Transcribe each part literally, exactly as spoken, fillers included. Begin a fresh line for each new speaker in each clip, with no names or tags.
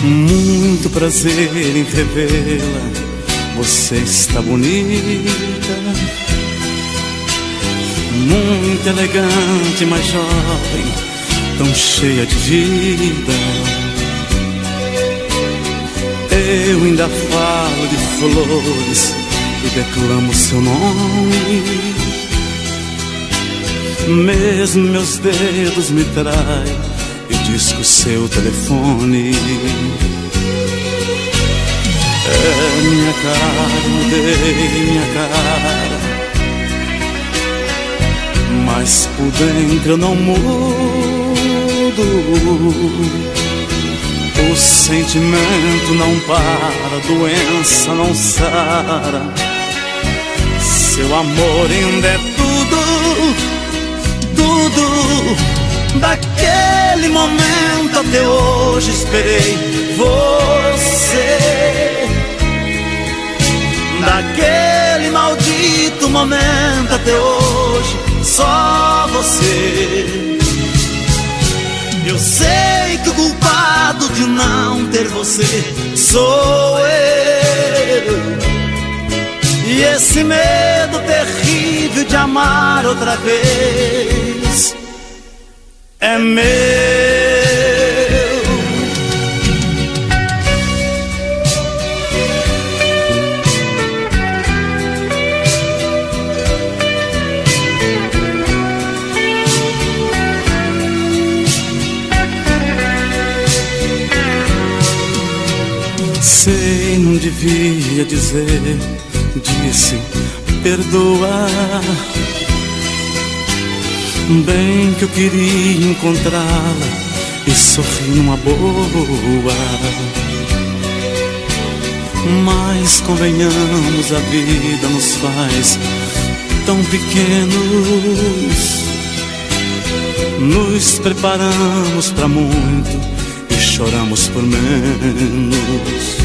Muito prazer em revê-la, você está bonita, muito elegante, mas jovem, tão cheia de vida. Eu ainda falo de flores e declamo seu nome, mesmo meus dedos me traem e disco seu telefone. É minha cara, mudei minha cara, mas por dentro eu não mudo. O sentimento não para, a doença não sara. Seu amor ainda é tudo, tudo. Daquele momento até hoje esperei você. Daquele maldito momento até hoje, só você. Eu sei que o culpado de não ter você sou eu. E esse medo terrível de amar outra vez é meu. Sei, não devia dizer, disse, perdoa. Bem que eu queria encontrá-la e sorrir numa boa, mas convenhamos, a vida nos faz tão pequenos. Nos preparamos pra muito e choramos por menos.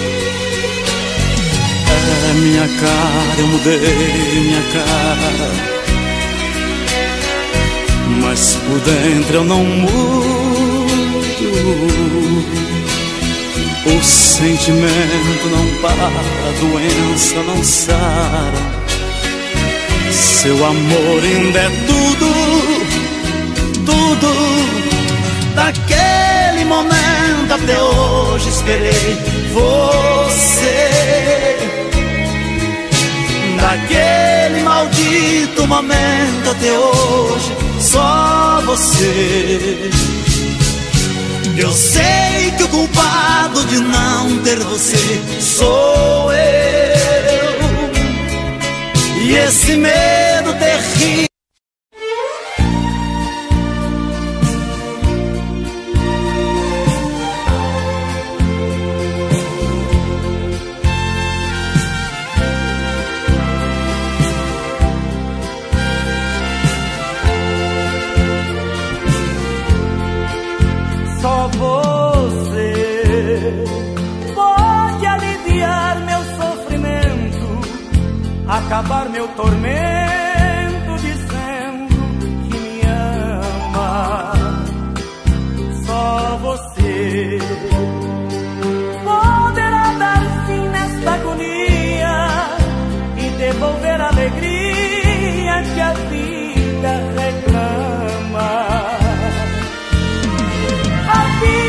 É minha cara, eu mudei minha cara, mas por dentro eu não mudo. O sentimento não para, a doença não sara. Seu amor ainda é tudo, tudo. Daquele momento até hoje esperei você. Daquele maldito momento até hoje, só você. Eu sei que o culpado de não ter você sou eu. E esse medo terrível.
Acabar meu tormento dizendo que me ama. Só você poderá dar fim nesta agonia e devolver a alegria que a vida reclama. A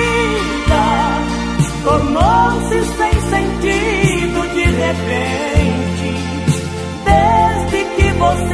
vida tornou-se sem sentido de repente. Você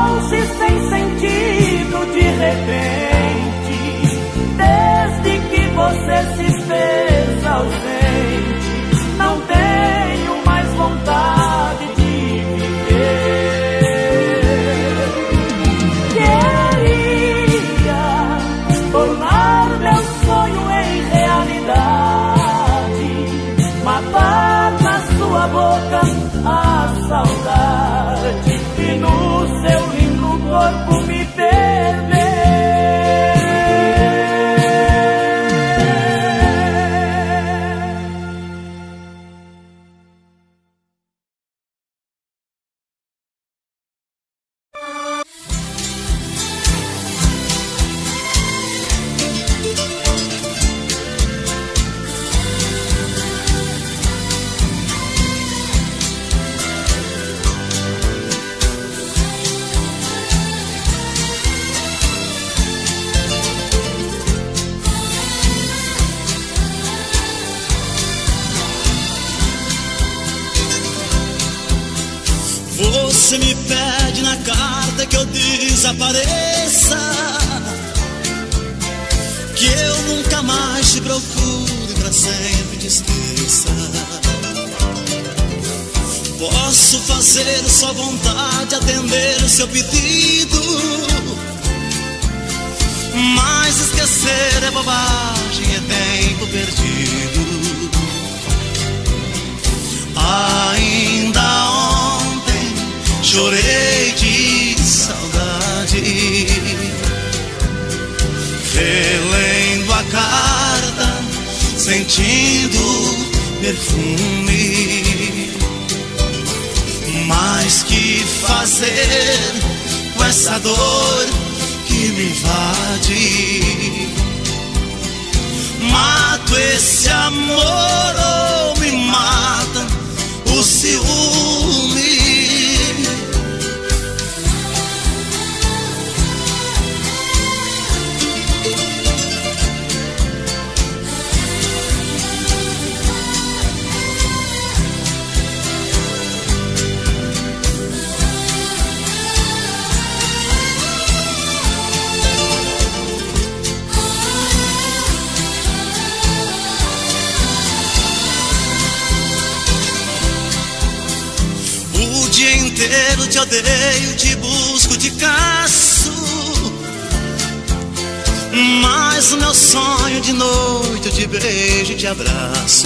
tornou-se sem sentido de repente, desde que você se fez ausente. Não tenho mais vontade de viver. Queria tornar meu sonho em realidade, matar na sua boca a saudade e no seu lindo corpo me perder.
Você me pede na carta que eu desapareça, que eu nunca mais te procure, pra sempre te esqueça. Posso fazer sua vontade, atender o seu pedido, mas esquecer é bobagem, é tempo perdido. Ainda ontem chorei de saudade, relendo a carta, sentindo perfume. Mas que fazer com essa dor que me invade? Mato esse amor ou me mata o ciúme? O dia inteiro te odeio, te busco, te caço, mas o meu sonho de noite eu te beijo e te abraço.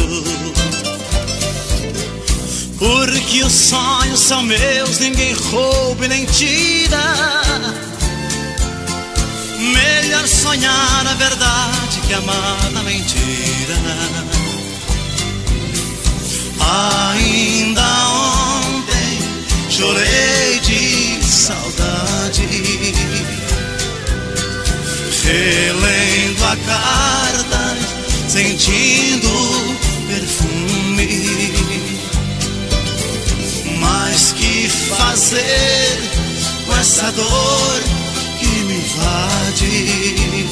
Porque os sonhos são meus, ninguém rouba e nem tira. Melhor sonhar a verdade que amar a mentira. Ainda ontem chorei de saudade, relendo a carta, sentindo perfume. Mas que fazer com essa dor que me invade?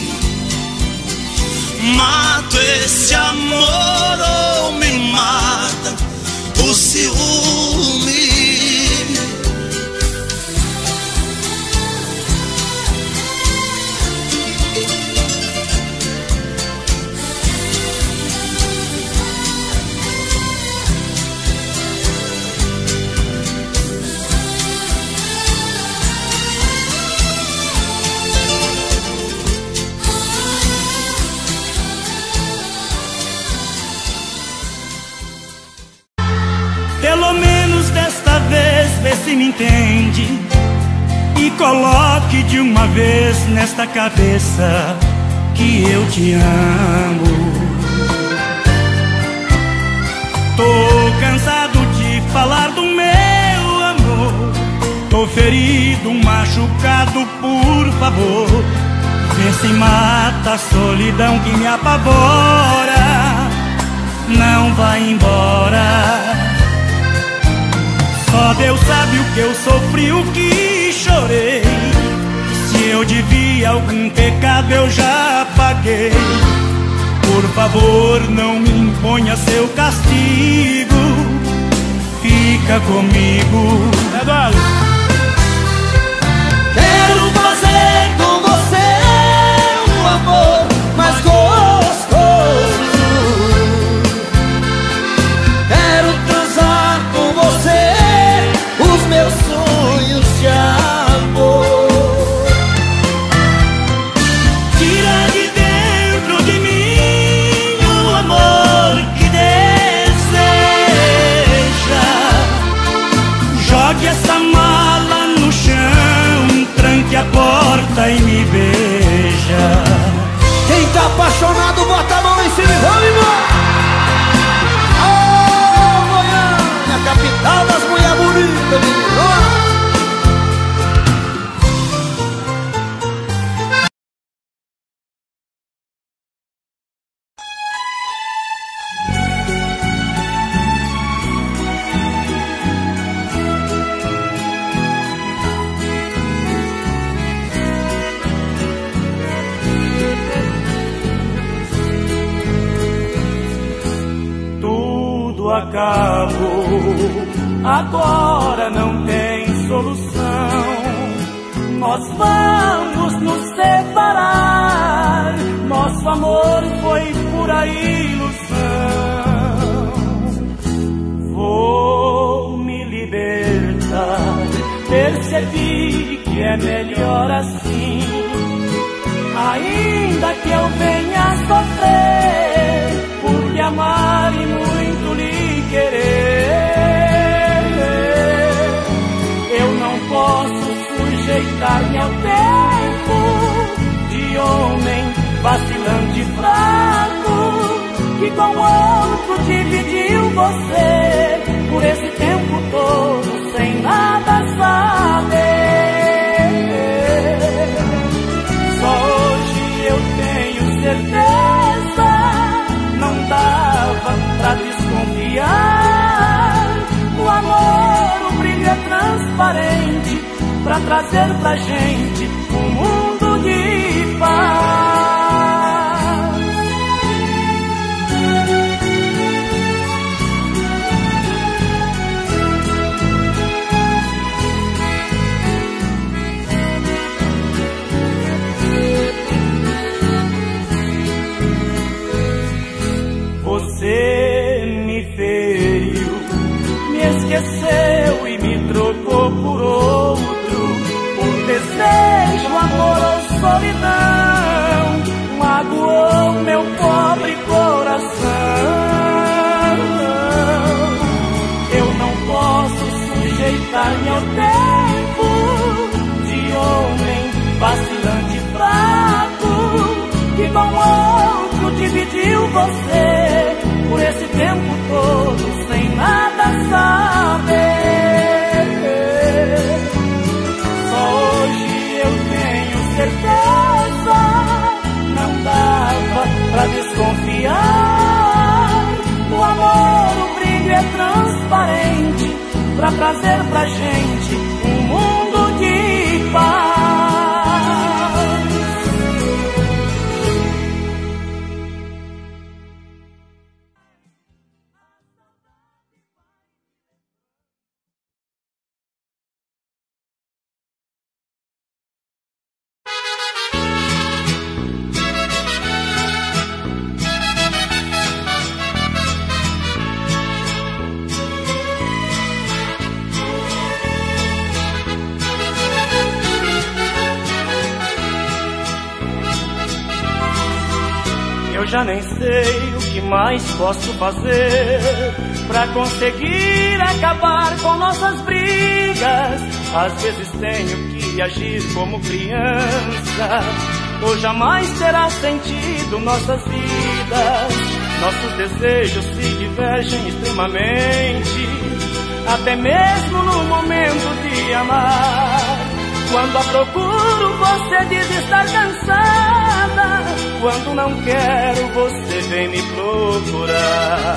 Mato esse amor ou me mata o ciúme?
Pelo menos desta vez vê se me entende e coloque de uma vez nesta cabeça que eu te amo. Tô cansado de falar do meu amor, tô ferido, machucado, por favor, vê se mata a solidão que me apavora. Não vai embora. Só Deus sabe o que eu sofri, o que chorei. Se eu devia algum pecado eu já paguei. Por favor, não me imponha seu castigo, fica comigo. Eduardo. acabou, agora não tem solução. Nós vamos nos separar, nosso amor foi pura ilusão. Vou me libertar, percebi que é melhor assim. Ainda que eu venha sofrer, por lhe amar e muito lhe querer, eu não posso sujeitar-me ao tempo de homem vacilante e fraco, que com outro dividiu você por esse tempo todo sem nada saber. Só hoje eu tenho certeza, não dava pra desconfiar. O amor, o brilho é transparente pra trazer pra gente um mundo de paz. Você me feriu, me esqueceu e me trocou por outro, por desejo, amor ou solidão, magoou meu pobre coração. Eu não posso sujeitar-me ao tempo de homem vacilante e fraco, que com outro dividiu você por esse tempo todo sem nada saber. Só hoje eu tenho certeza, não dava pra desconfiar. O amor, o brilho é transparente pra trazer pra gente um mundo de paz. Eu já nem sei o que mais posso fazer pra conseguir acabar com nossas brigas. Às vezes tenho que agir como criança, ou jamais terá sentido nossas vidas. Nossos desejos se divergem extremamente, até mesmo no momento de amar. Quando a procuro, você diz estar cansada. Quando não quero, você vem me procurar.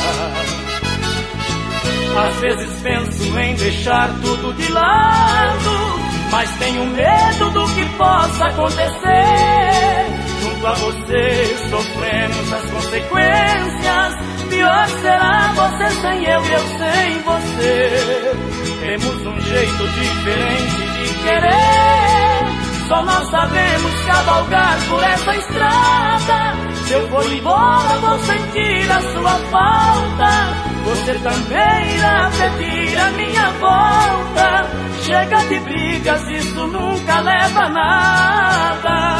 Às vezes penso em deixar tudo de lado, mas tenho medo do que possa acontecer. Junto a você sofremos as consequências. Pior será você sem eu e eu sem você. Temos um jeito diferente de querer, só nós sabemos cavalgar por essa estrada. Se eu for embora, vou sentir a sua falta. Você também irá pedir a minha volta. Chega de brigas, isso nunca leva a nada.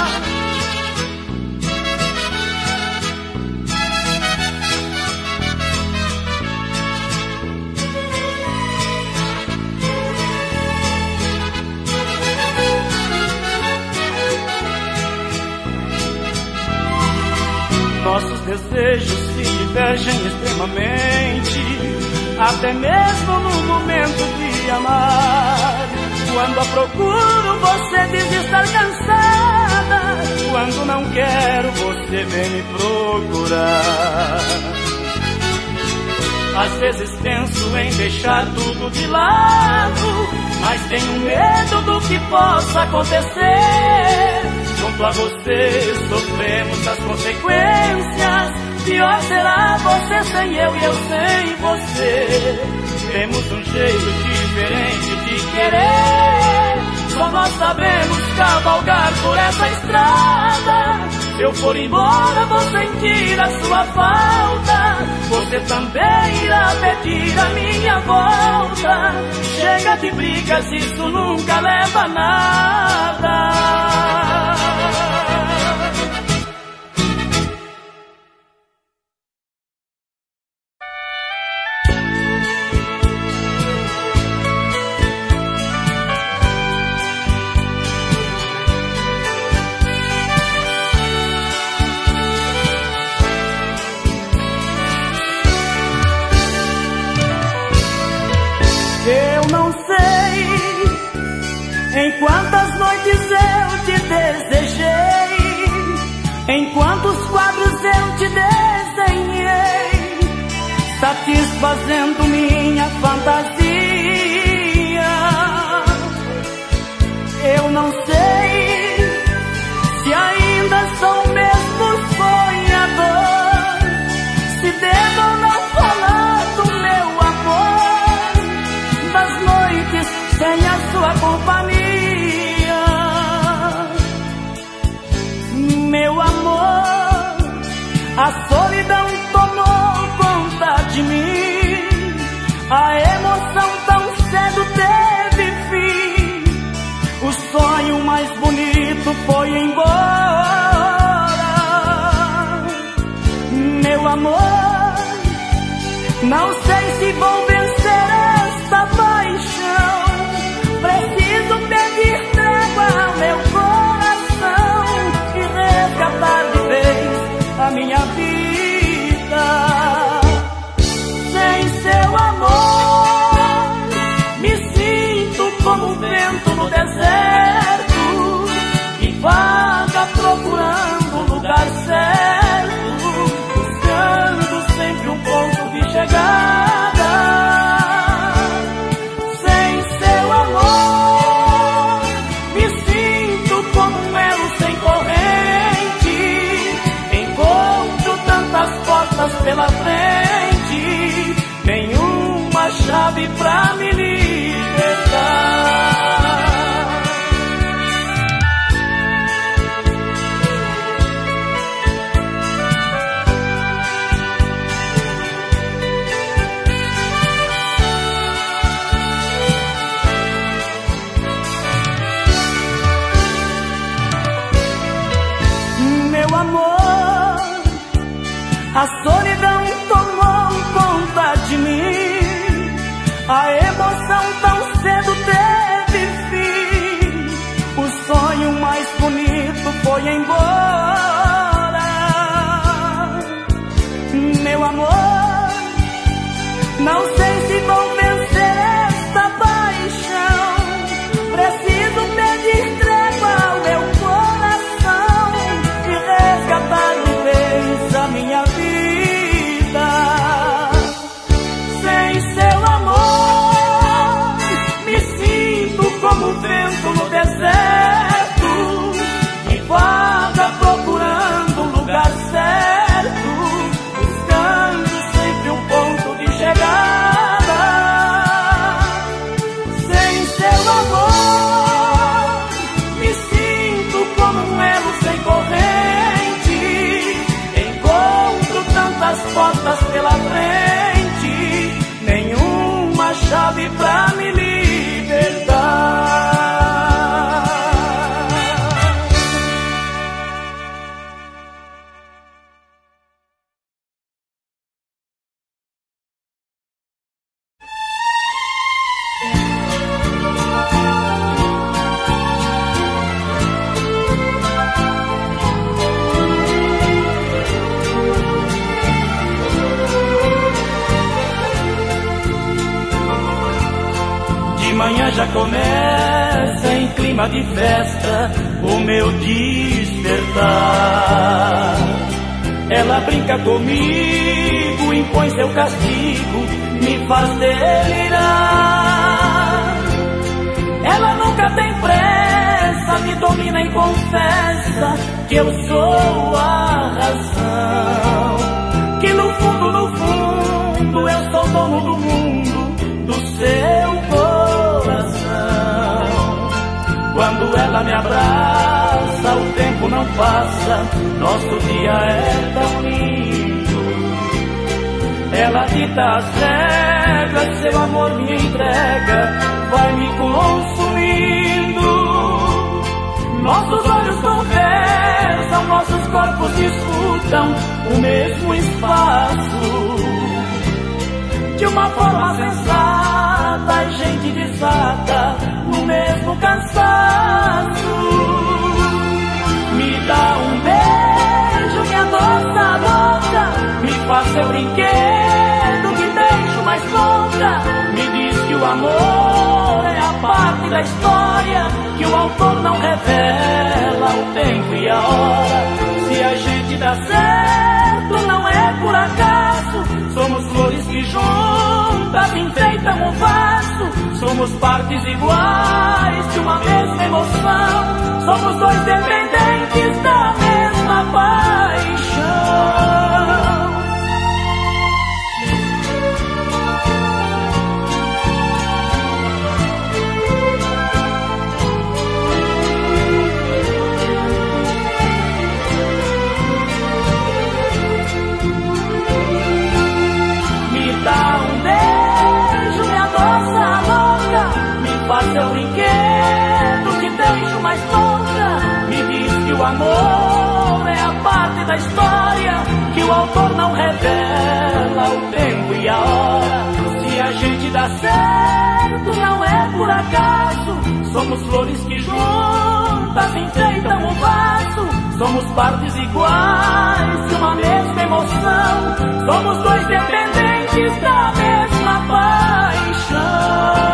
Nossos desejos se divergem extremamente, até mesmo no momento de amar. Quando a procuro, você diz estar cansada. Quando não quero, você vem me procurar. Às vezes penso em deixar tudo de lado, mas tenho medo do que possa acontecer. Junto junto a você sofremos as consequências. Pior será você sem eu e eu sem você. Temos um jeito diferente de querer, só nós sabemos cavalgar por essa estrada. Se eu for embora vou sentir a sua falta, você também irá pedir a minha volta. Chega de brigas, isso nunca leva a nada. Eu não sei em quantas noites eu te desejei, em quantos quadros eu te desenhei, satisfazendo minha fantasia. Eu não sei se ainda sou o mesmo sonhador, se devo ou não falar do meu amor, das noites sem a sua companhia. Meu amor, a solidão tomou conta de mim, a emoção tão cedo teve fim, o sonho mais bonito foi embora. Meu amor, não sei se vou vencer esta paixão, preciso pedir trégua ao meu coração e resgatar de vez a minha vida. Sem seu amor, me sinto como um vento no deserto, e vaga procurando o lugar certo, buscando sempre um ponto de chegada. Sem seu amor, me sinto como um elo sem corrente, encontro tantas portas pela frente, nenhuma chave pra me libertar. Meu amor, a solidão tomou conta de mim, a emoção tão cedo teve fim, o sonho mais bonito foi embora. Meu amor, não sei se vou vencer esta paixão, preciso pedir trégua ao meu coração e resgatar de vez a minha vida. Sem seu amor, me sinto como um vento no deserto, e vaga procurando um lugar certo, buscando sempre um ponto de chegada. Sem seu amor, me sinto como um elo sem corrente, encontro tantas portas pela frente, nenhuma chave pra me libertar. Amanhã já começa em clima de festa o meu despertar. Ela brinca comigo, impõe seu castigo, me faz delirar. Ela nunca tem pressa, me domina e confessa que eu sou a razão, que no fundo, no fundo eu sou dono do mundo, do seu coração. Quando ela me abraça, o tempo não passa, nosso dia é tão lindo. Ela dita as regras, seu amor me entrega, vai me consumindo. Nossos olhos conversam, nossos corpos disputam o mesmo espaço. De uma forma sensata, a gente desata no mesmo cansaço. Me dá um beijo, me adoça a boca, me faz seu brinquedo que deixo mais louca. Me diz que o amor é a parte da história que o autor não revela o tempo e a hora. Se a gente dá certo, não é por acaso. Somos flores que juntas enfeitam um vaso. Somos partes iguais de uma mesma emoção. Somos dois dependentes da mesma paixão. Dá um beijo, me adoça a boca, me faz seu brinquedo que deixo mais louca. Me diz que o amor é a parte da história que o autor não revela o tempo e a hora. Se a gente dá certo, não é por acaso. Somos flores que juntas enfeitam um vaso. Somos partes iguais de uma mesma emoção. Somos dois dependentes da mesma paixão.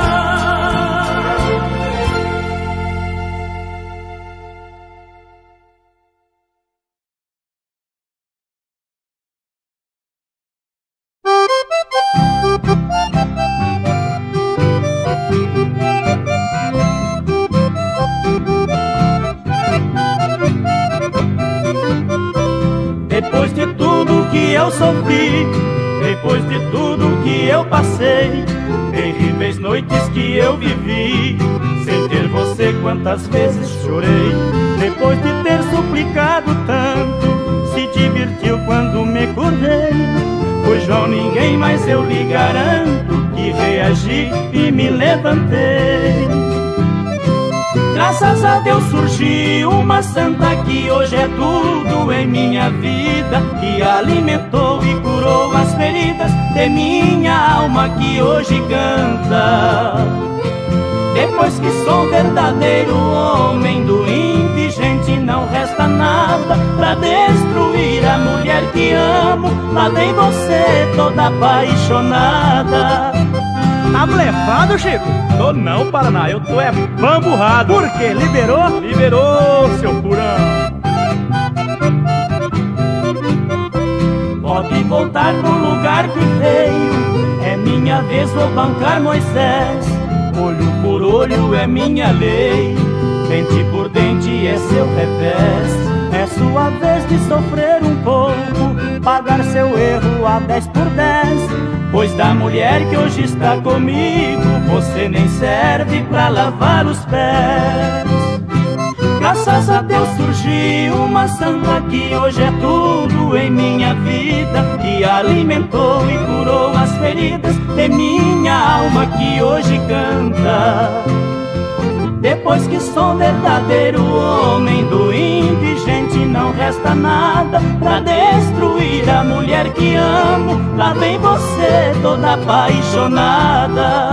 Depois de tudo que eu sofri, depois de tudo que eu passei, terríveis noites que eu vivi, sem ter você quantas vezes chorei. Depois de ter suplicado tanto, se divertiu quando me curvei. Pois João, ninguém mais eu lhe garanto que reagi e me levantei. Graças a Deus surgiu uma santa que hoje é tudo em minha vida, que alimentou e curou as feridas de minha alma que hoje canta. Depois que sou verdadeiro homem do indigente, não resta nada pra destruir a mulher que amo. Lá vem você toda apaixonada.
Tá blefado, Chico? Tô não, Paraná, eu tô é bamburrado. Por quê? Liberou? Liberou, seu furão.
Pode voltar pro lugar que veio, é minha vez, vou bancar Moisés. Olho por olho é minha lei, dente por dente é seu revés. É sua vez de sofrer um pouco, pagar seu erro a dez por dez. Pois da mulher que hoje está comigo, você nem serve pra lavar os pés. Graças a Deus surgiu uma santa que hoje é tudo em minha vida, que alimentou e curou as feridas de minha alma que hoje canta. Depois que sou verdadeiro homem do indigente, não resta nada pra destruir a mulher que amo. Lá vem você toda apaixonada.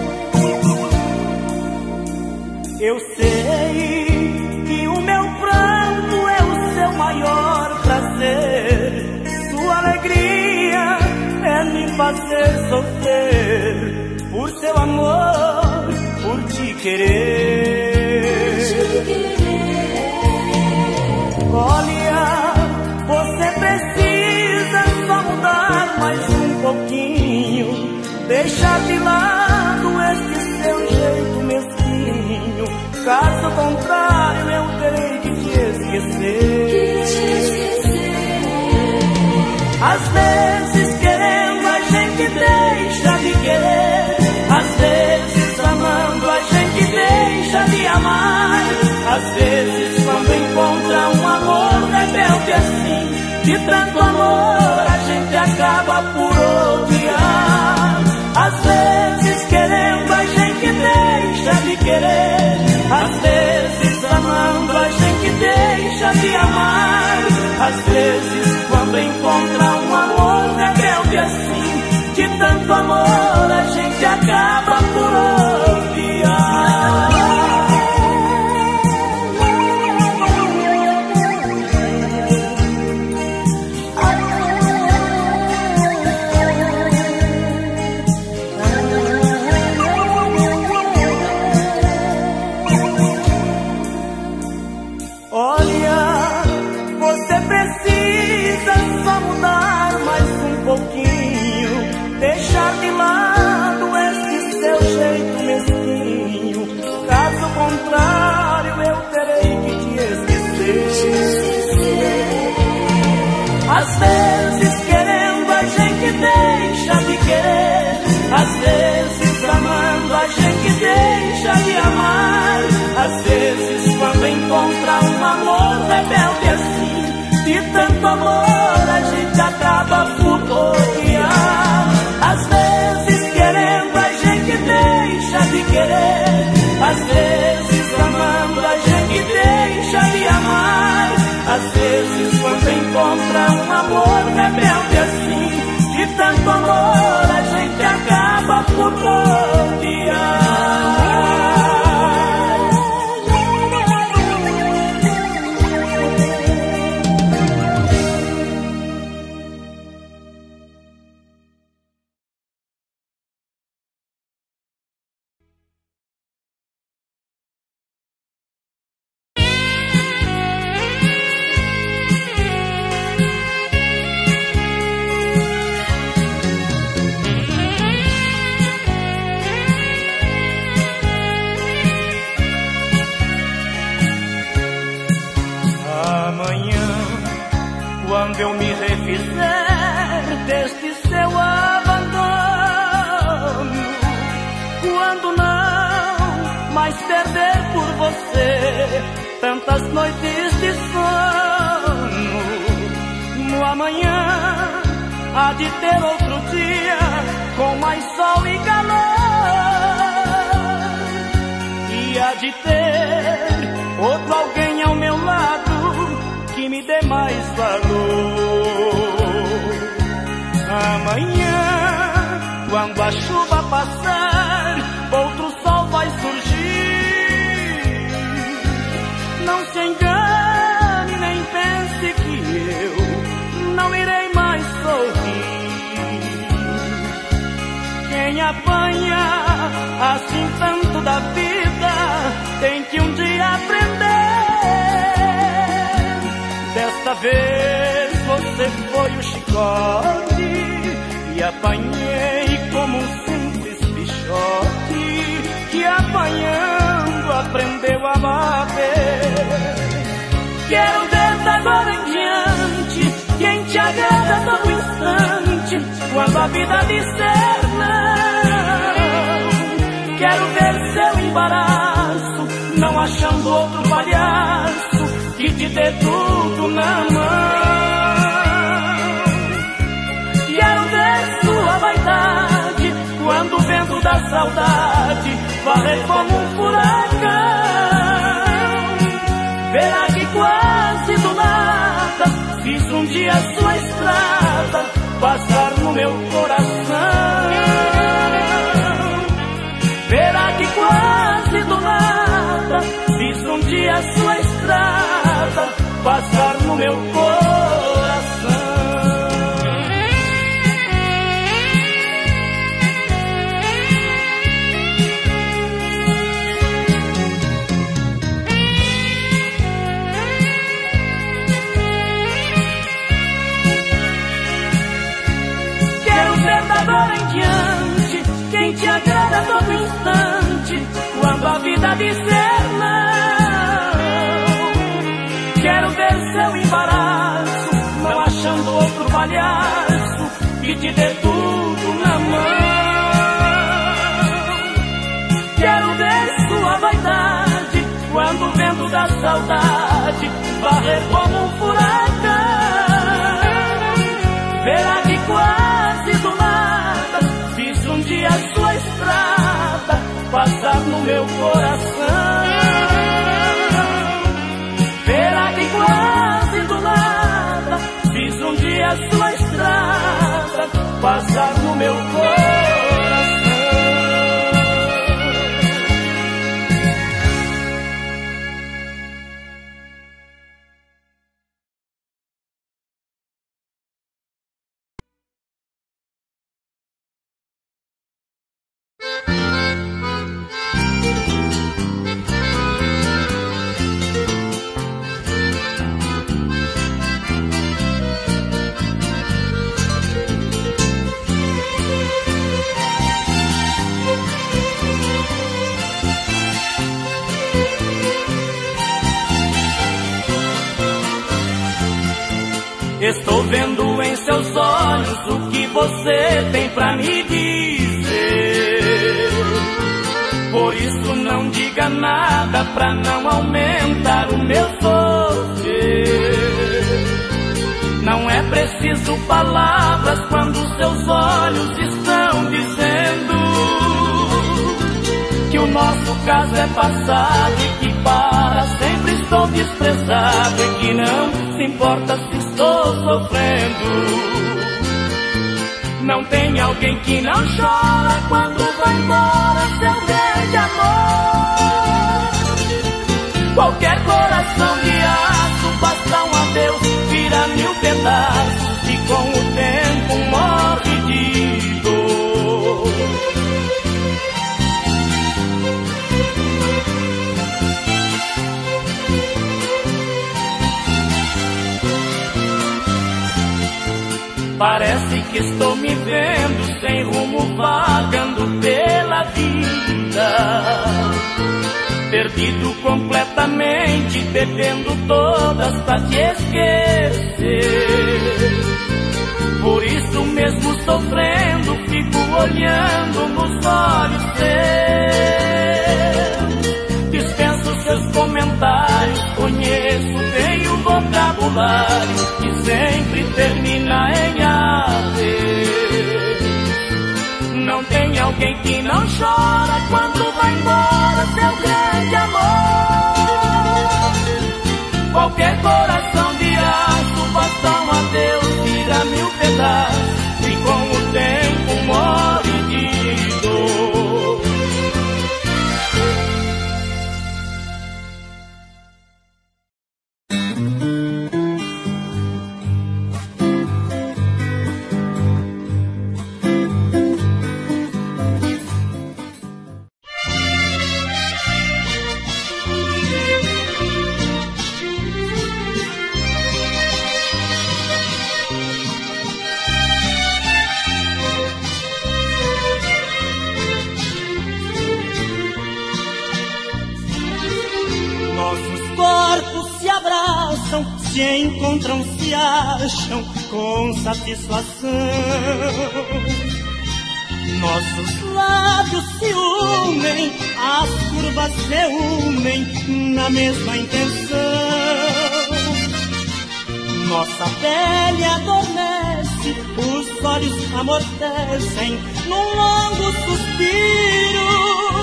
Eu sei que o meu pranto
querer. Olha, você precisa só mudar mais um pouquinho, deixar de lado este seu jeito mesquinho. Caso contrário, eu terei que te esquecer. Às vezes querendo a gente deixa de querer, às vezes amando a gente deixa de amar. Às vezes quando encontra um amor rebelde assim, de tanto amor a gente acaba por odiar. Às vezes querendo a gente deixa de querer, às vezes amando a gente deixa de amar. Às vezes quando encontra um amor rebelde assim, de tanto amor a gente acaba por odiar. Deixar de lado esse seu jeito mesquinho. Caso contrário, eu terei que te esquecer. Às vezes querendo a gente deixa de querer, às vezes amando a gente deixa de amar. Às vezes quando encontra um amor rebelde assim, de tanto amor a gente acaba por odiar. Às vezes querendo a gente deixa de querer, às vezes amando a gente deixa de amar. Às vezes quando encontra um amor rebelde assim, de tanto amor a gente acaba por odiar. Quando eu me refizer deste seu abandono, quando não mais perder por você tantas noites de sono, no amanhã há de ter outro dia com mais sol e calor, e há de ter outro alguém ao meu lado que me dê mais valor. Amanhã, quando a chuva passar, outro sol vai surgir. Não se engane, nem pense que eu não irei mais sorrir. Quem apanha assim tanto da vida tem que um dia aprender. Desta vez você foi o chicote e apanhei como um simples bichote que apanhando aprendeu a bater. Quero ver da agora em diante quem te agrada a todo instante quando a vida disser não. Quero ver seu embaraço não achando outro palhaço que te dê tudo na mão. Quero ver sua vaidade quando o vento da saudade varrer como um furacão. Verá que quase do nada fiz um dia sua estrada passar no meu coração. Verá que quase do nada fiz um dia sua estrada passar no meu coração. te agrada a todo instante, quando a vida dizer não. Quero ver seu embaraço, não achando outro palhaço que te dê tudo na mão. Quero ver sua vaidade, quando o vento da saudade varrer como um furacão. Verá que quase do nada fiz um dia sua estrada passar no meu coração. Verá que quase do nada fiz um dia sua estrada passar no meu coração. Estou vendo em seus olhos o que você tem pra me dizer. Por isso não diga nada pra não aumentar o meu sofrer. Não é preciso palavras quando seus olhos estão dizendo que o nosso caso é passado e que para sempre estou desprezado e que não se importa se estou sofrendo. Não tem alguém que não chora quando vai embora seu grande amor. Qualquer coração de aço basta um adeus, vira mil pedaços e com o tempo morre de dor. Parece que estou me vendo sem rumo, vagando pela vida, perdido completamente, bebendo todas pra te esquecer. Por isso mesmo sofrendo, fico olhando nos olhos seus. Dispenso seus comentários, conheço bem o vocabulário que sempre termina em adeus. Não tem alguém que não chora quando vai embora seu grande amor. Qualquer coração de aço basta um adeus, vira mil pedaços e com o tempo morre de dor.
Se encontram, se acham com satisfação. Nossos lábios se unem, as curvas se unem na mesma intenção. Nossa pele adormece, os olhos amortecem num longo suspiro.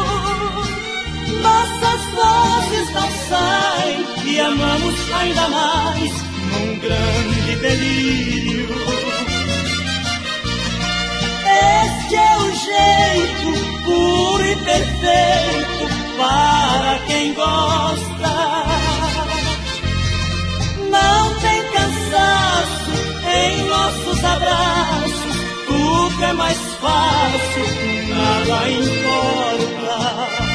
Nossas vozes não saem e amamos ainda mais num grande delírio. Este é o jeito puro e perfeito para quem gosta. Não tem cansaço em nossos abraços, tudo é mais fácil, nada importa.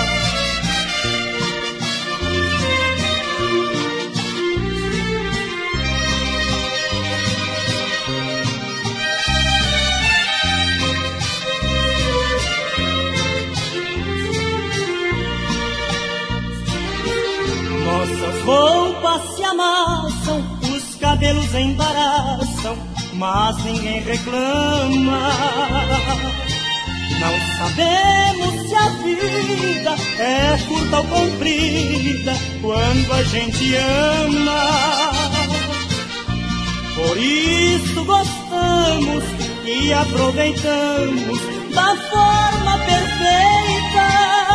se amassam, os cabelos embaraçam, mas ninguém reclama. Não sabemos se a vida é curta ou comprida quando a gente ama. Por isso gostamos e aproveitamos da forma perfeita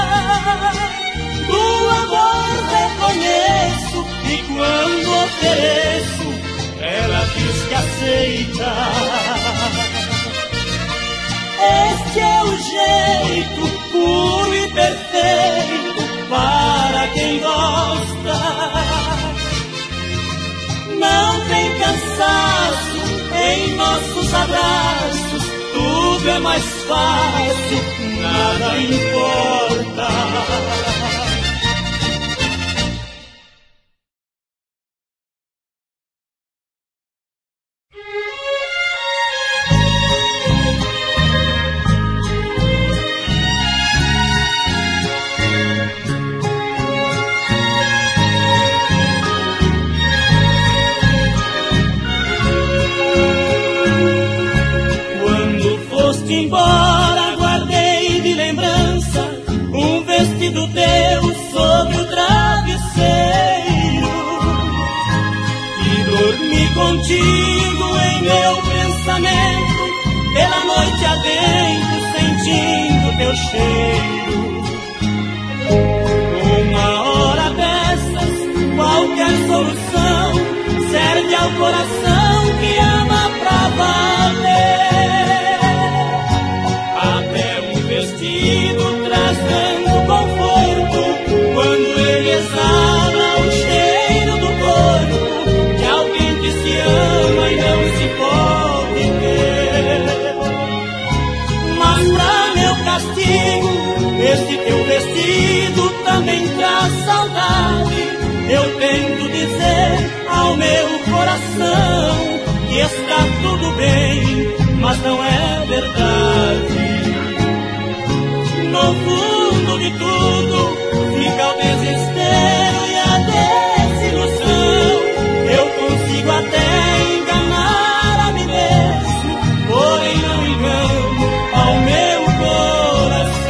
do amor. Reconheço e quando ofereço, ela diz que aceita. Este é o jeito puro e perfeito para quem gosta. Não tem cansaço em nossos abraços, tudo é mais fácil, nada importa. Embora guardei de lembrança um vestido teu sobre o travesseiro e dormi contigo em meu pensamento, pela noite adentro sentindo teu cheiro. Uma hora dessas, qualquer solução serve ao coração que ama pra valer. Traz tanto conforto quando ele exala o cheiro do corpo de alguém que se ama e não se pode ter. Mas pra meu castigo, esse teu vestido também traz saudade. Eu tento dizer ao meu coração que está tudo bem, mas não é verdade. No fundo de tudo fica o desespero e a desilusão. Eu consigo até enganar a mim mesmo, porém não engano ao meu coração.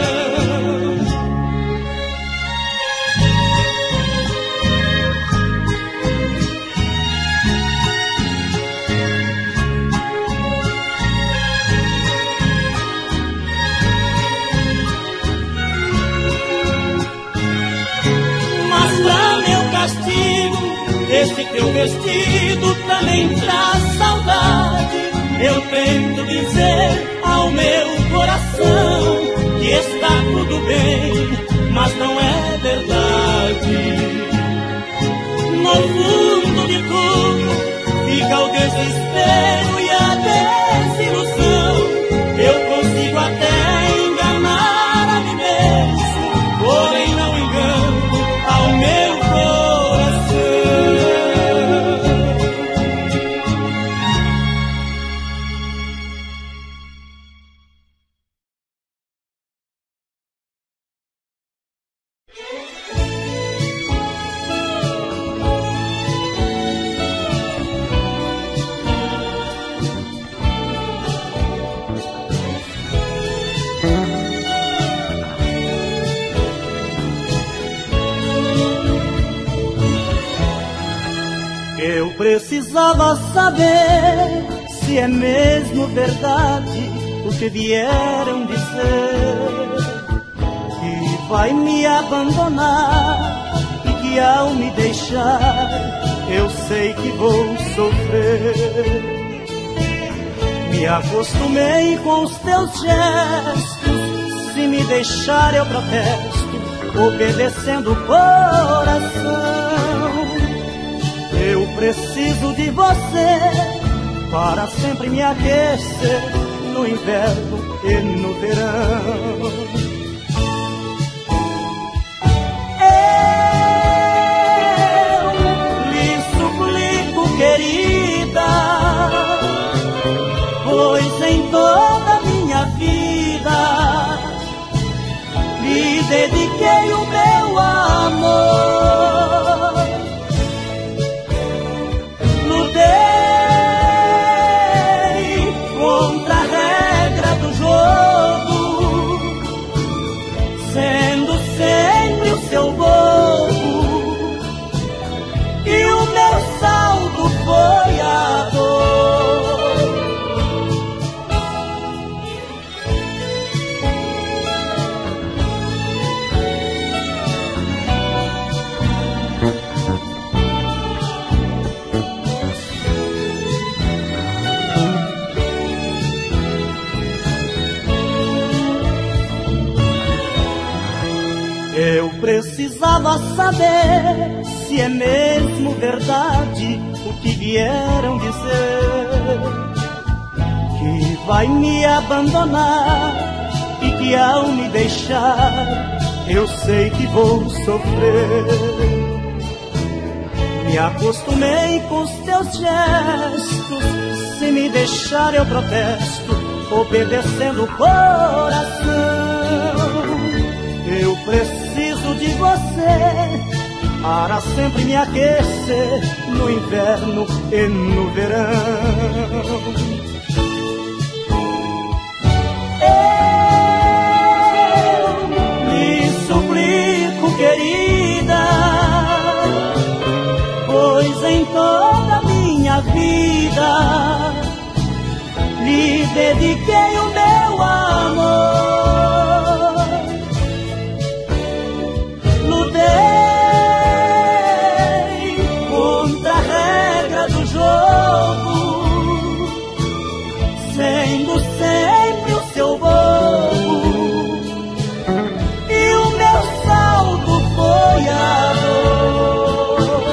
Esse teu vestido também traz saudade. Eu tento dizer ao meu coração que está tudo bem, mas não é verdade. No fundo de tudo fica o desespero e a desilusão. Eu consigo até enganar a mim mesmo, porém não engano ao meu coração. Eu precisava saber se é mesmo verdade o que vieram dizer, que vai me abandonar e que ao me deixar eu sei que vou sofrer. Me acostumei com os teus gestos, se me deixar eu protesto, obedecendo o coração. Eu preciso de você para sempre me aquecer no inverno e no verão. Eu lhe suplico, querida, pois em toda a minha vida lhe dediquei o meu amor.
Precisava saber se é mesmo verdade o que vieram dizer, que vai me abandonar e que ao me deixar eu sei que vou sofrer. Me acostumei com os teus gestos, se me deixar eu protesto, obedecendo o coração. Eu preciso de você para sempre me aquecer no inverno e no verão. Eu lhe suplico, querida, pois em toda a minha vida lhe dediquei o meu amor. Lutei contra a regra do jogo, sendo sempre o seu bobo, e o meu saldo foi a dor.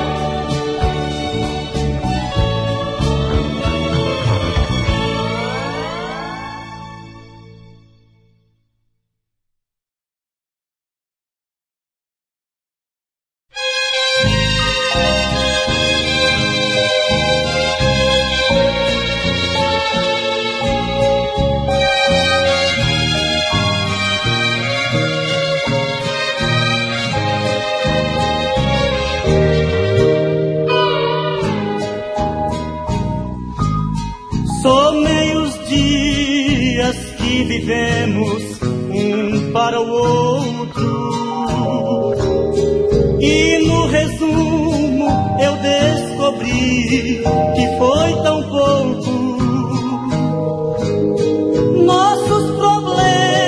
Somei os dias que vivemos um para o outro, e no resumo eu descobri que foi tão pouco. Nossos problemas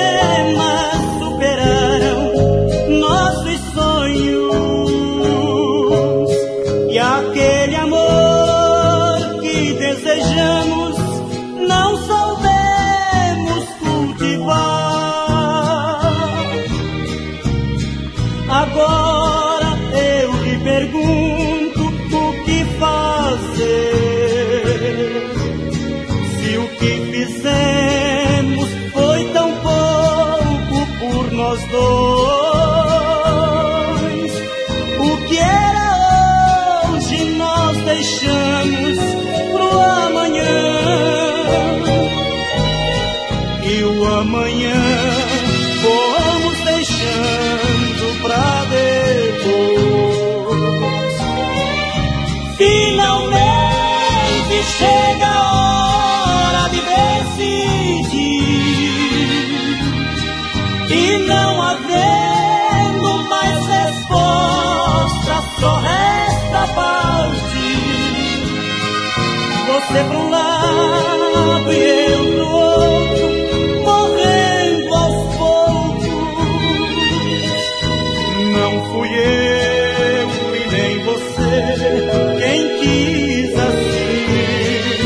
superaram nossos sonhos, e aquele amor que desejamos não soubemos cultivar. Agora eu lhe pergunto o que fazer, se o que fizemos foi tão pouco por nós dois. O que era hoje nós deixamos pro amanhã, e o amanhã fomos deixando pra depois. Finalmente chega a hora de decidir, e não havendo mais resposta, só resta partir. Você pra um lado e eu pro outro, morrendo aos poucos. Não fui eu e nem você quem quis assim.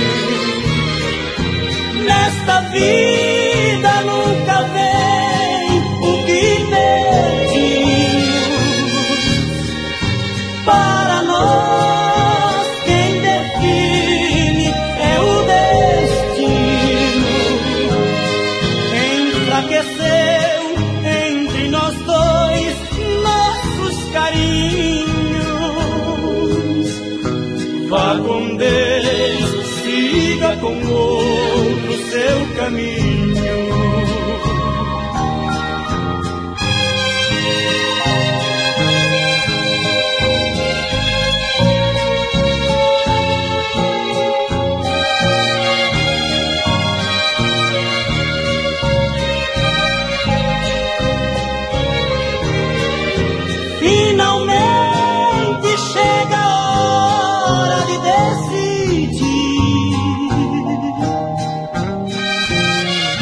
Nesta vida nunca vem o que pedimos. Para nós quem define é o destino. Enfraqueceu entre nós dois nossos carinhos. Vá com Deus, siga com outro seu caminho. Finalmente chega a hora de decidir.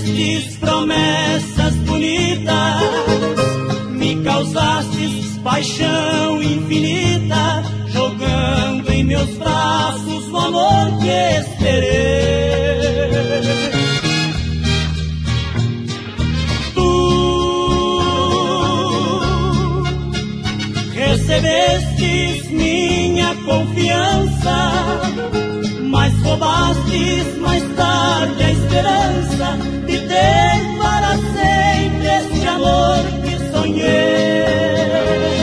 fizestes promessas bonitas, me causastes paixão infinita, jogando em meus braços o amor que esperei. Tu recebestes minha confiança, mas roubastes mais tarde a esperança de ter para sempre este amor que sonhei.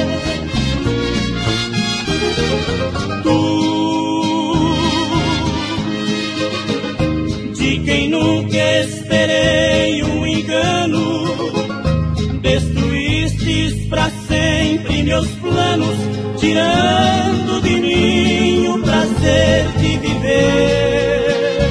Tu, de quem nunca esperei um engano, destruístes para sempre meus planos, tirando de mim o prazer de viver.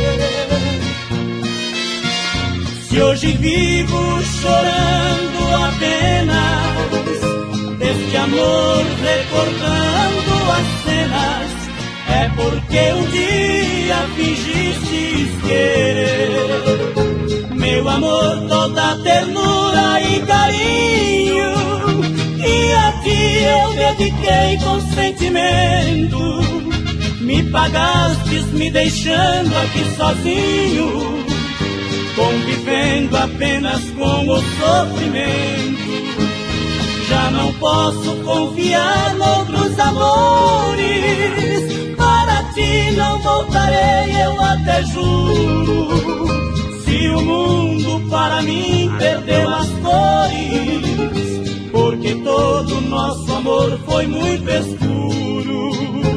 Se hoje vivo chorando apenas deste amor, recordando as cenas, é porque um dia fingistes querer. Meu amor, toda ternura e carinho, e a ti eu dediquei com sentimento. Me pagastes me deixando aqui sozinho, convivendo apenas com o sofrimento. Já não posso confiar noutros amores, para ti não voltarei, eu até juro. Se o mundo para mim perdeu as cores, porque todo nosso amor foi muito escuro.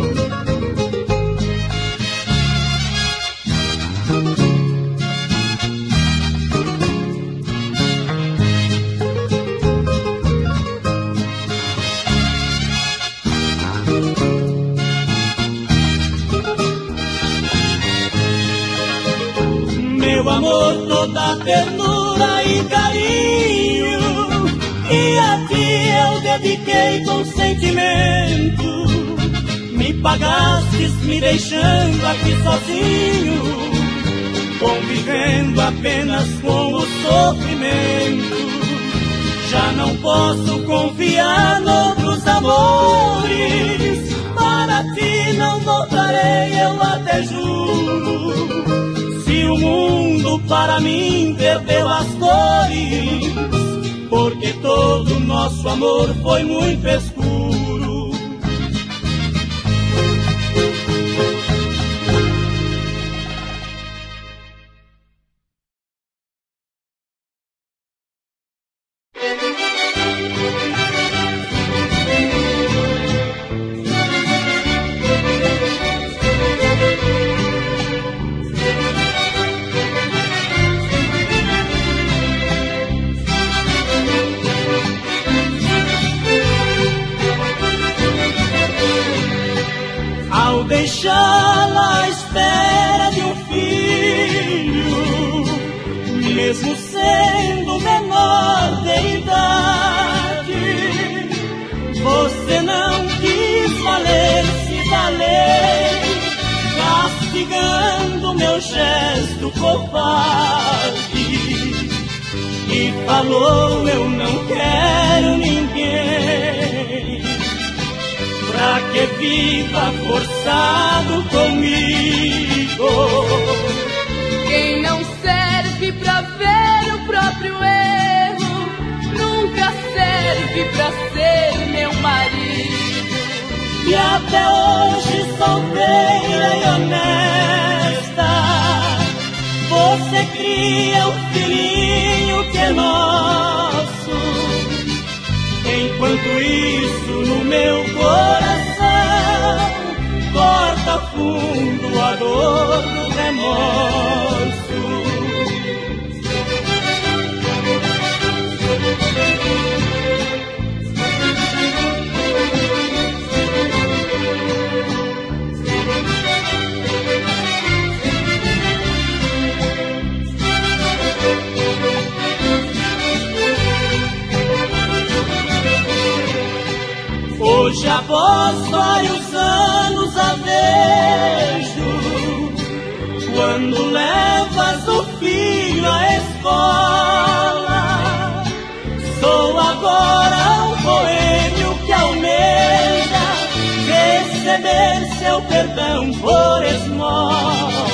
Meu amor, toda ternura e carinho, e a ti eu dediquei com sentimento. Me pagastes me deixando aqui sozinho, convivendo apenas com o sofrimento. Já não posso confiar noutros amores, para ti não voltarei, eu até juro. Se o mundo para mim perdeu as cores, porque todo nosso amor foi muito escuro. Deixá-la à espera de um filho, mesmo sendo menor de idade, você não quis valer-se da lei, castigando meu gesto covarde, e falou: eu não quero ninguém pra que viva forçado comigo.
Quem não serve pra ver o próprio erro, nunca serve pra ser meu marido.
E até hoje solteira e honesta, você cria o filhinho que é nosso. Enquanto isso no meu coração corta fundo a dor do remorso. Hoje após vários anos a vejo, quando levas o filho à escola. Sou agora um boêmio que almeja receber seu perdão por esmola.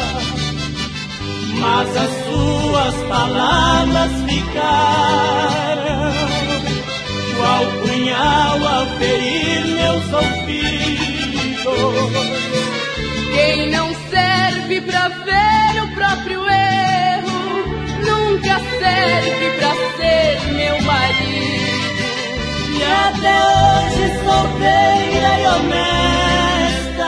Mas as suas palavras ficaram qual punhal a ferir meus ouvidos.
Quem não serve pra ver o próprio erro nunca serve pra ser meu marido.
E até hoje solteira e honesta,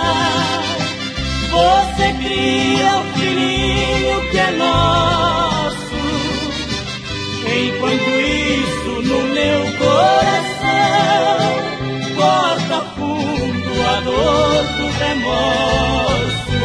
você cria um filhinho que é nosso. Enquanto isso no meu coração corta fundo a dor do remorso.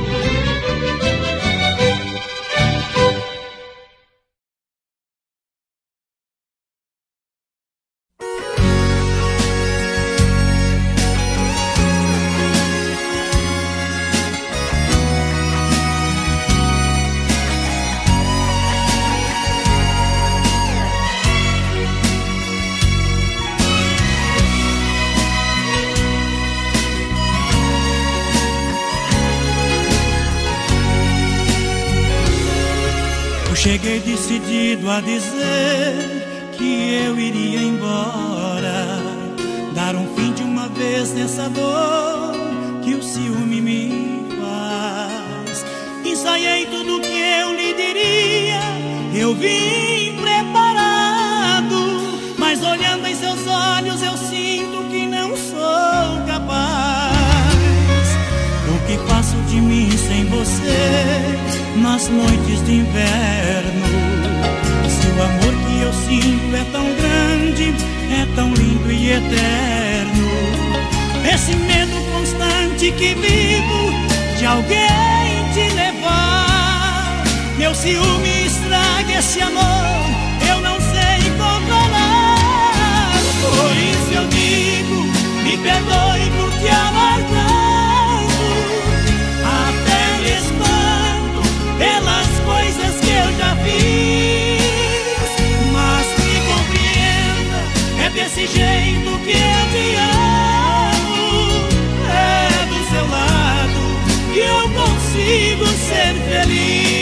Cheguei decidido a dizer que eu iria embora, dar um fim de uma vez nessa dor que o ciúme me faz. Ensaiei tudo que eu lhe diria, eu vim preparado, mas olhando em seus olhos eu sinto que não sou capaz. O que faço de mim sem você nas noites de inverno? Se o amor que eu sinto é tão grande, é tão lindo e eterno, esse medo constante que vivo de alguém te levar, meu ciúme estraga esse amor, eu não sei controlar. Por isso eu digo, me perdoe por te amar tanto, até me espanto pelas coisas que eu já fiz, mas me compreenda, é desse jeito que eu te amo, é do seu lado que eu consigo ser feliz.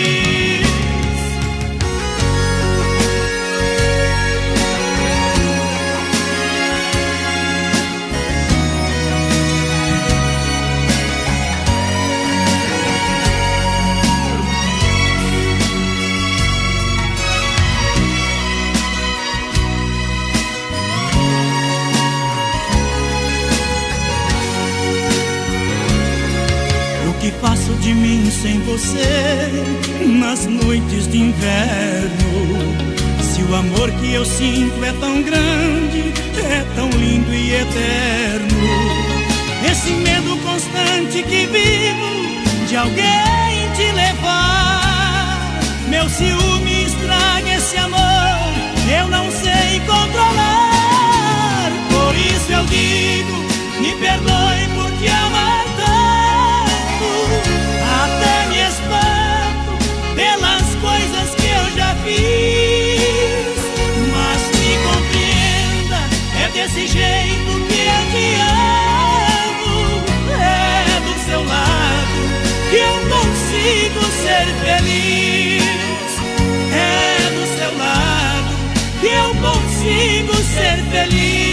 O que faço de mim sem você nas noites de inverno? Se o amor que eu sinto é tão grande, é tão lindo e eterno, esse medo constante que vivo de alguém te levar, meu ciúme estraga esse amor, eu não sei controlar. Por isso eu digo, me perdoe por te amar tanto, até me espanto pelas coisas que eu já fiz, mas me compreenda, é desse jeito que eu te amo, é do seu lado que eu consigo ser feliz, é do seu lado que eu consigo ser feliz.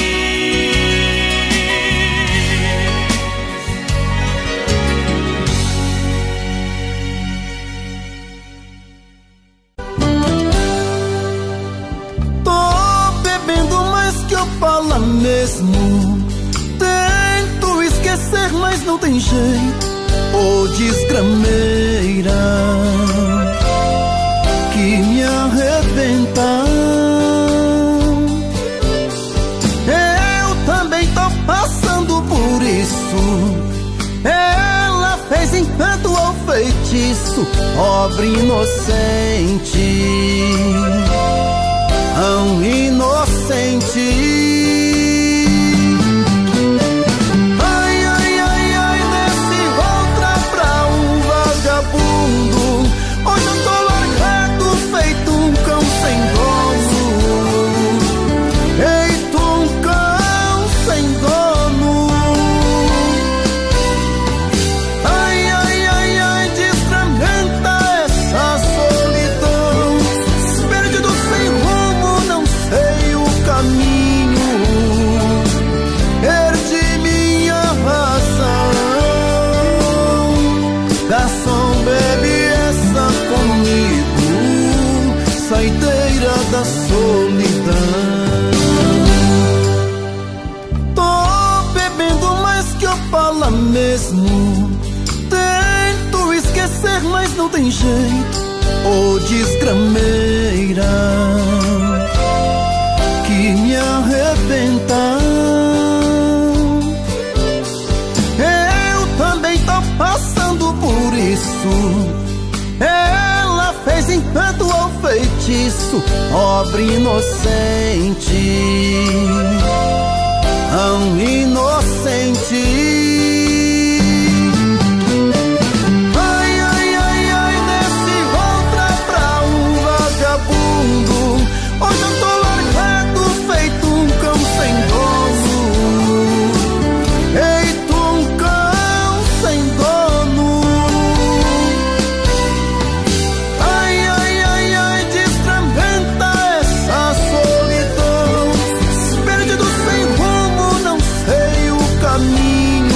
Fala mesmo, tento esquecer, mas não tem jeito. Ô oh, desgrameira que me arrebenta. Eu também tô passando por isso. Ela fez encanto ou feitiço, pobre inocente, tão inocente. Ai, ai, ai, ai, nesse outra pra um vaga mesmo. Tento esquecer, mas não tem jeito. Ô desgrameira que me arrebenta. Eu também tô passando por isso. Ela fez encanto ou feitiço, pobre inocente, tão inocente. Ai, ai, ai, ai, desse outra pra um vagabundo. Hoje eu tô largado, feito um cão sem dono. Feito um cão sem dono. Ai, ai, ai, ai, desfragmenta essa solidão. Perdido sem rumo, não sei o caminho.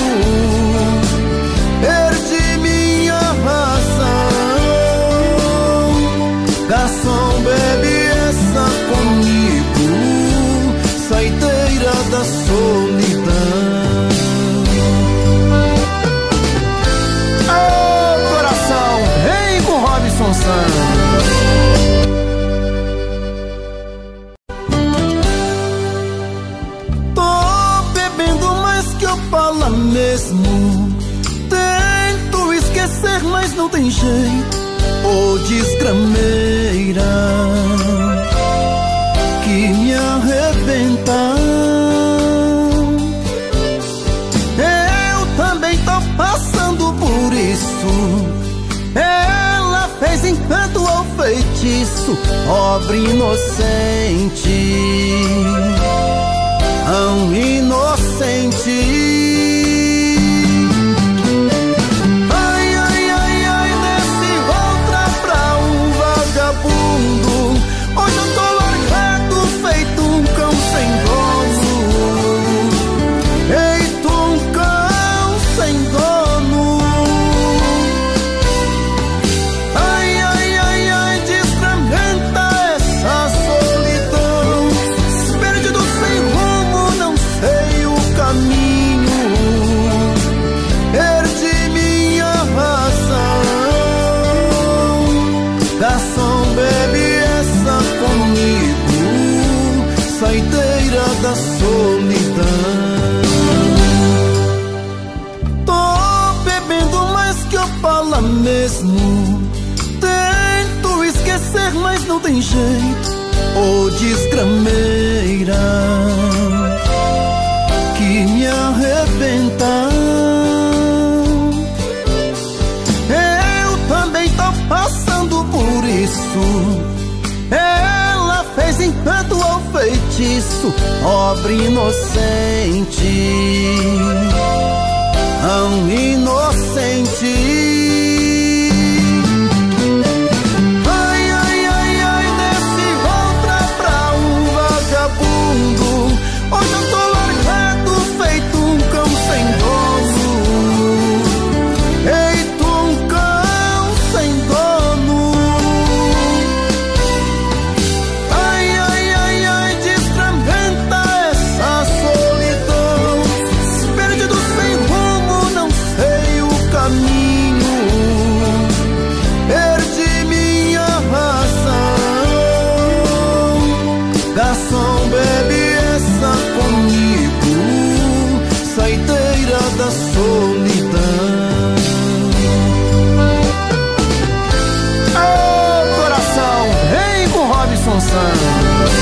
Perdi minha razão. Garçom, bebe essa comigo, saideira da solidão. Ô coração, vem com Robson Santos. Tô bebendo mais que eu falo mesmo. Tento esquecer, mas não tem jeito. Ô desgrameira que me arrebenta. Eu também tô passando por isso. Ela fez encanto ou feitiço, pobre inocente, tão inocente. Ai, ai, ai, ai, desse outra pra um vagabundo. Hoje eu tô largado, feito um cão sem dono. Feito um cão sem dono. Ai, ai, ai, ai, desfragmenta essa solidão. Perdido sem rumo, não sei o caminho. Perdi minha razão. Garçom, bebe essa comigo, saideira da solidão. Tô bebendo mais que eu falo mesmo. Tento esquecer, mas não tem jeito. Ô desgrameira que me arrebenta. Eu também tô passando por isso. Ela fez encanto ou feitiço, pobre inocente, tão inocente. Ai, ai, ai, ai, desse outra pra um vagabundo. Hoje eu tô largado, feito um cão sem dono. Feito um cão sem dono. Ai, ai, ai, ai, desfragmenta essa solidão. Perdido sem rumo, não sei o caminho. Perdi minha razão. Garçom, bebe essa comigo, saideira da solidão. Ô coração, vem com Robson Santos.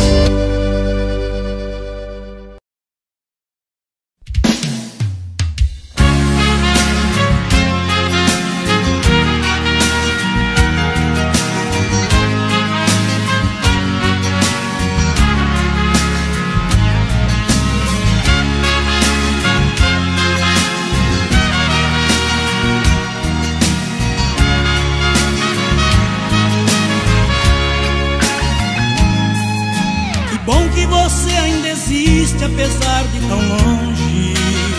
Bom que você ainda existe, apesar de tão longe.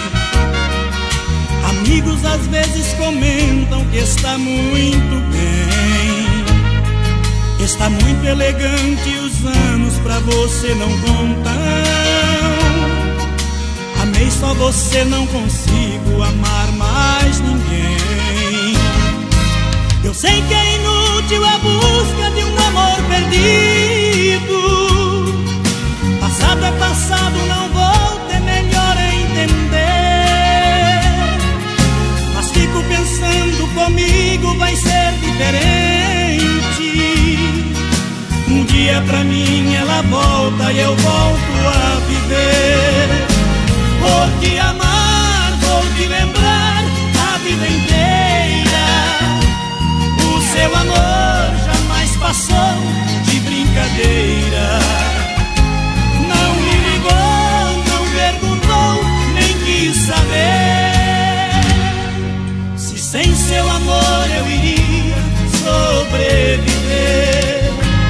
Amigos às vezes comentam que está muito bem, está muito elegante, os anos pra você não contam. Amei só você, não consigo quero amar mais ninguém. Eu sei que é inútil a busca de um amor perdido. Passado é passado, não volta, é melhor entender. Mas fico pensando, comigo vai ser diferente. Um dia pra mim ela volta e eu volto a viver. Vou te amar, vou te lembrar a vida inteira. O seu amor jamais passou de brincadeira. Não me ligou, não perguntou, nem quis saber se sem seu amor eu iria sobreviver.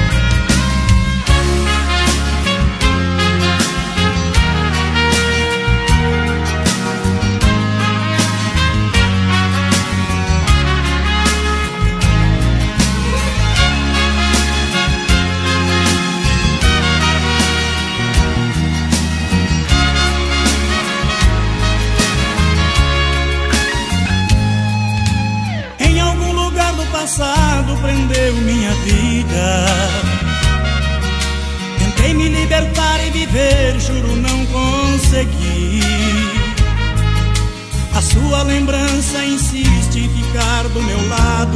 Passado prendeu minha vida. Tentei me libertar e viver, juro não consegui. A sua lembrança insiste em ficar do meu lado.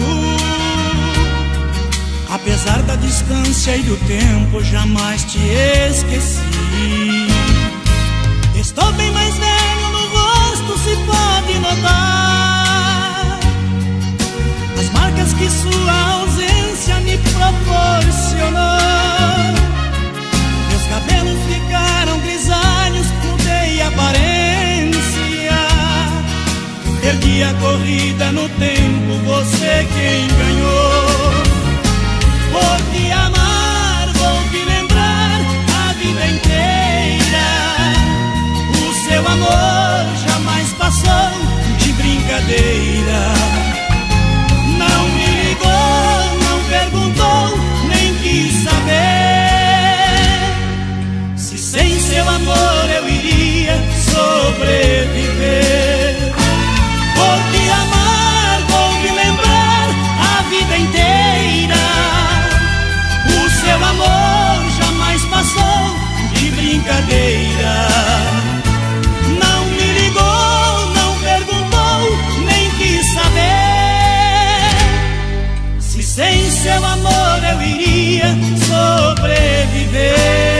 Apesar da distância e do tempo, jamais te esqueci. Estou bem mais velho no rosto, se pode notar as marcas que sua ausência me proporcionou. Meus cabelos ficaram grisalhos, mudei a aparência. Perdi a corrida no tempo, você quem ganhou. Vou te amar, vou te lembrar a vida inteira. O seu amor jamais passou de brincadeira. Não me ligou, não perguntou, nem quis saber se sem seu amor eu iria sobreviver. Vou te amar, vou me lembrar a vida inteira. O seu amor jamais passou de brincadeira. Não me ligou, não perguntou, nem quis saber sem seu amor eu iria sobreviver.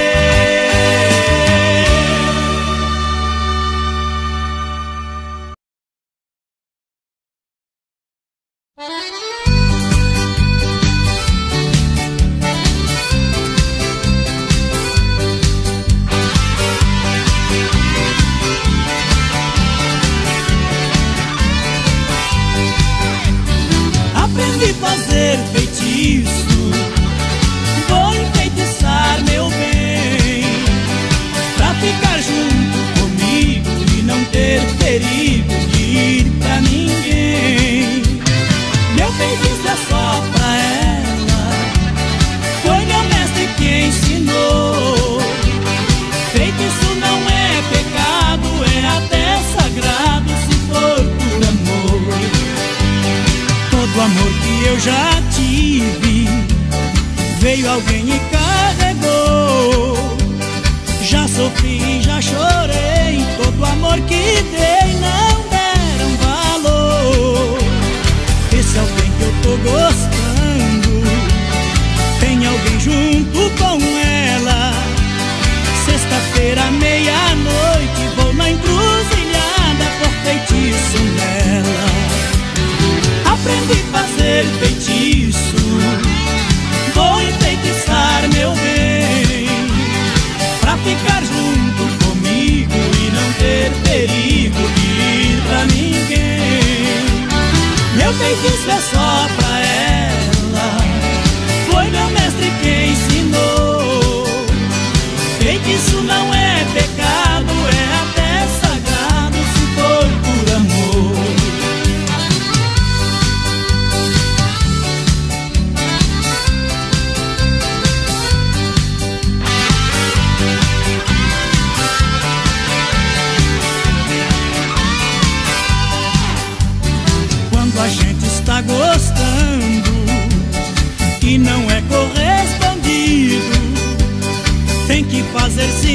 Aprendi a fazer feitiço, vou enfeitiçar meu bem, pra ficar junto comigo e não ter perigo de ir pra ninguém. Meu feitiço é só pra ela, foi meu mestre que ensinou. Feitiço não é pecado, é até sagrado se for por amor. Todo amor que eu já tive, veio alguém e carregou. Já sofri, já chorei, todo amor que dei não deram valor. Esse alguém que eu tô gostando, tem alguém junto com ela. Sexta-feira, meia-noite, vou na encruzilhada por feitiço nela. Aprendi a fazer feitiço, vou enfeitiçar meu bem, pra ficar junto comigo e não ter perigo de ir pra ninguém. Meu feitiço é só pra ela, foi meu mestre que ensinou. Feitiço não é pecado, é até sagrado se for por amor.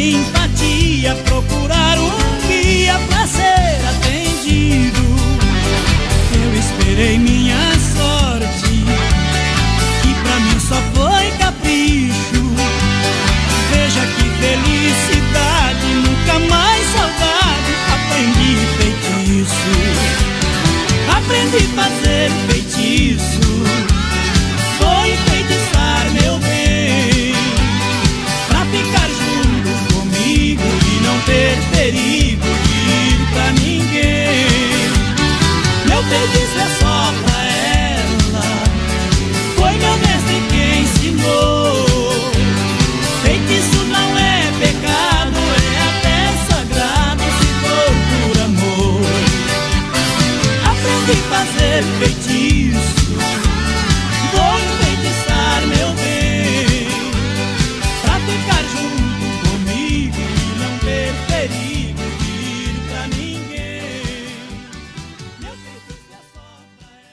simpatia procurar um guia pra ser atendido. Eu esperei minha sorte, que pra mim só foi capricho. Veja que felicidade, nunca mais saudade. Aprendi feitiço, aprendi a fazer feitiço. Foi enfeitiçar meu bem, pra ficar junto comigo e não ter perigo de ir pra ninguém. Meu feitiço é só pra ela, foi meu mestre quem ensinou. Feitiço não é pecado, é até sagrado se for por amor. Aprendi a fazer feitiço, vou enfeitiçar meu bem, pra ficar junto comigo e não ter perigo de ir pra ninguém. Meu feitiço é só pra ela.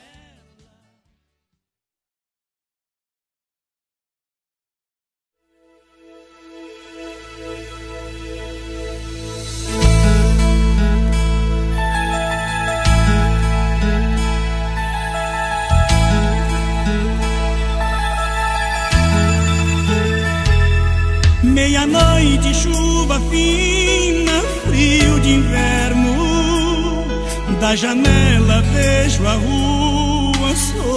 Meia-noite, chuva fina, frio de inverno. Da janela vejo a rua,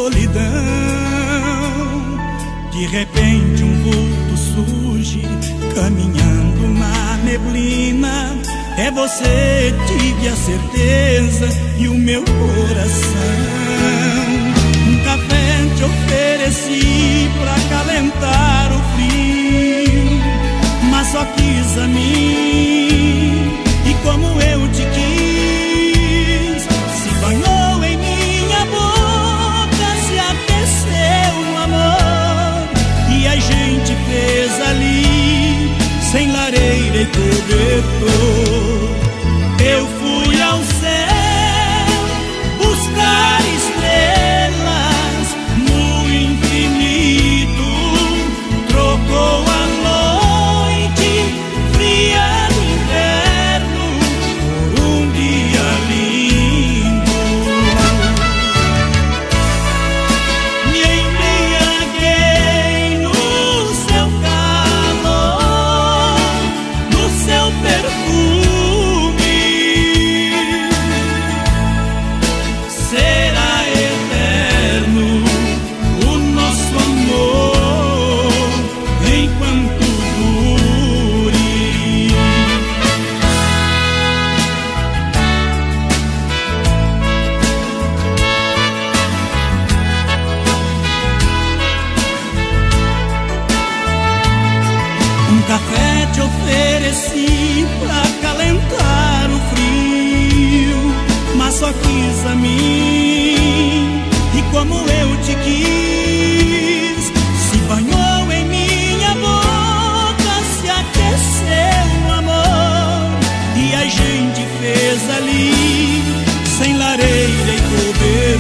solidão. De repente um vulto surge, caminhando na neblina. É você, tive a certeza, e o meu coração. Um café te ofereci pra acalentar o frio, mas só quis a mim, e como eu te quis, se banhou em minha boca, se aqueceu no amor, e a gente fez ali, sem lareira e cobertor. Eu fui ao céu buscar estrelas no infinito, trocou a noite fria do inverno por um dia lindo. Me embriaguei no seu calor, no seu perfume. Será eterno o nosso amor enquanto dure. Um café te ofereci pra acalentar o frio, mas só quis a mim, e como eu te quis, se banhou em minha boca, se aqueceu no amor, e a gente fez ali, sem lareira e cobertor.